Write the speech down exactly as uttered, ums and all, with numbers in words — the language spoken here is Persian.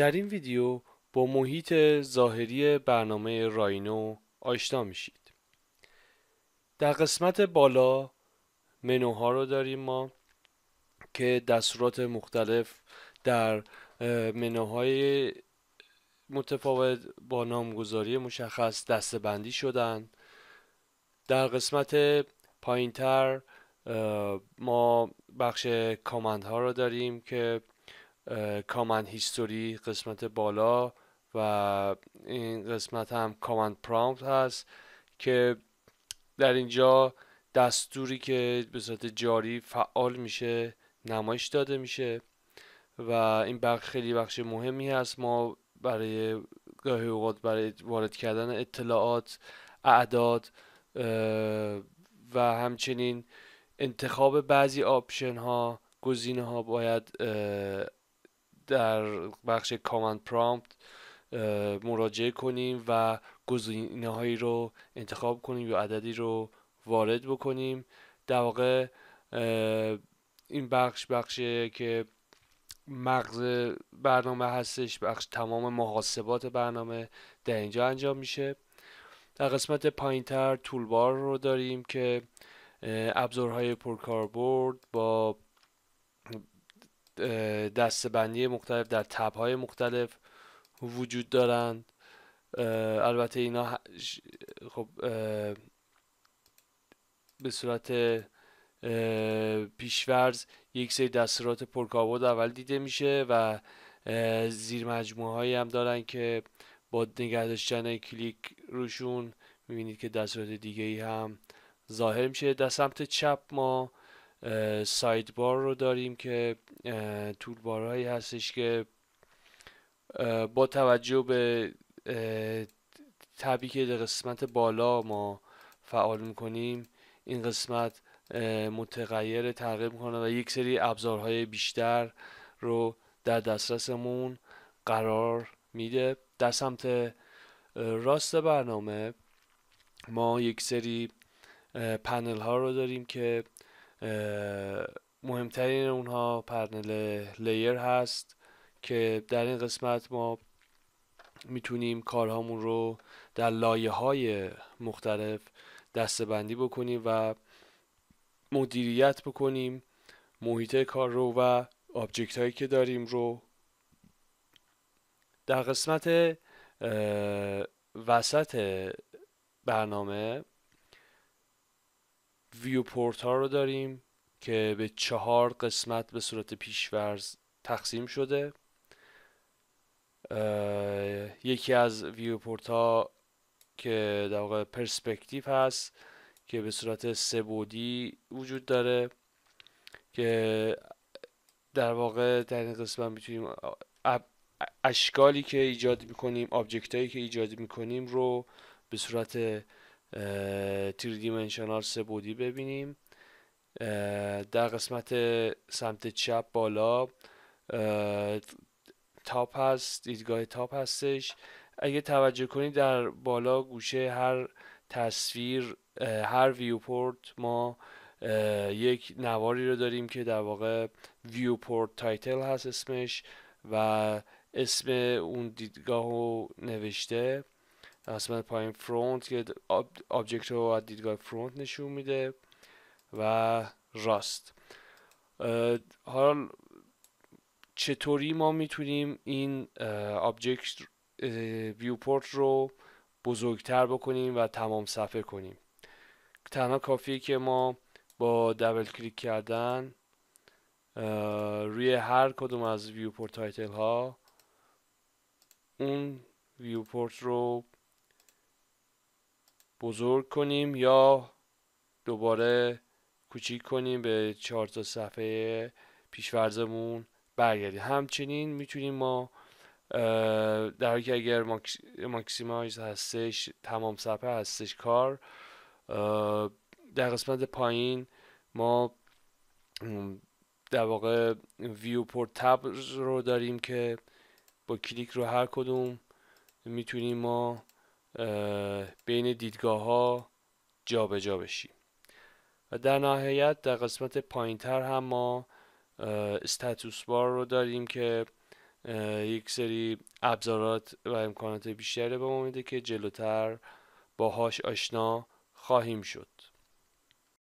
در این ویدیو با محیط ظاهری برنامه راینو آشنا میشید. در قسمت بالا منوها رو داریم ما که دستورات مختلف در منوهای متفاوت با نامگذاری مشخص دسته‌بندی شدن. در قسمت پایینتر ما بخش کامند ها رو داریم که کامند هیستوری قسمت بالا و این قسمت هم کامند پرامپت هست که در اینجا دستوری که به صورت جاری فعال میشه نمایش داده میشه و این بخش خیلی بخش مهمی هست. ما برای گاهی اوقات برای وارد کردن اطلاعات، اعداد و همچنین انتخاب بعضی آپشن ها، گزینه ها باید در بخش کامند پرامپت مراجعه کنیم و گزینه هایی رو انتخاب کنیم یا عددی رو وارد بکنیم. در واقع این بخش بخشی که مغز برنامه هستش، بخش تمام محاسبات برنامه در اینجا انجام میشه. در قسمت پایینتر تولبار رو داریم که ابزارهای پرکاربرد با دسته‌بندی مختلف در تب‌های مختلف وجود دارند. البته اینا خب به صورت پیشورز یک سری دستورات پرکاربرد اول دیده میشه و زیر مجموعه هایی هم دارن که با نگه داشتن کلیک روشون میبینید که دستورات دیگه ای هم ظاهر میشه. در سمت چپ ما ساید بار رو داریم که تول بارهایی هستش که با توجه به تبی که در قسمت بالا ما فعال میکنیم این قسمت متغیر تغییر میکنه و یک سری ابزارهای بیشتر رو در دسترسمون قرار میده. در سمت راست برنامه ما یک سری پنل ها رو داریم که مهمترین اونها پنل لیر هست که در این قسمت ما میتونیم کارهامون رو در لایه های مختلف دسته‌بندی بکنیم و مدیریت بکنیم محیط کار رو و آبجکت هایی که داریم رو. در قسمت وسط برنامه ویوپورت ها رو داریم که به چهار قسمت به صورت پیشورز تقسیم شده. یکی از ویوپورت ها که در واقع پرسپکتیو هست که به صورت سه بعدی وجود داره که در واقع در این قسمت میتونیم اشکالی که ایجاد میکنیم، آبجکت هایی که ایجاد میکنیم رو به صورت تری دیمنشنال سه بعدی ببینیم. در قسمت سمت چپ بالا تاپ هست، دیدگاه تاپ هستش. اگه توجه کنید در بالا گوشه هر تصویر، هر ویوپورت ما یک نواری رو داریم که در واقع ویوپورت تایتل هست اسمش و اسم اون دیدگاه رو نوشته. قسمت پایین فرونت که آبجکت رو از دیدگاه فرونت نشون میده و راست. حالا چطوری ما میتونیم این آبجکت ویوپورت رو بزرگتر بکنیم و تمام صفحه کنیم؟ تنها کافیه که ما با دبل کلیک کردن روی هر کدوم از ویوپورت تایتل ها اون ویوپورت رو بزرگ کنیم یا دوباره کوچیک کنیم به چهار تا صفحه پیشورزمون برگردیم. همچنین میتونیم ما در حالی که اگر ماکسیمایز هستش تمام صفحه هستش کار، در قسمت پایین ما در واقع ویوپورت تب رو داریم که با کلیک رو هر کدوم میتونیم ما بین دیدگاه ها جا به جا بشیم. و در نهایت در قسمت پایینتر هم ما استاتوس بار رو داریم که یک سری ابزارات و امکانات بیشتری به ما میده که جلوتر باهاش آشنا خواهیم شد.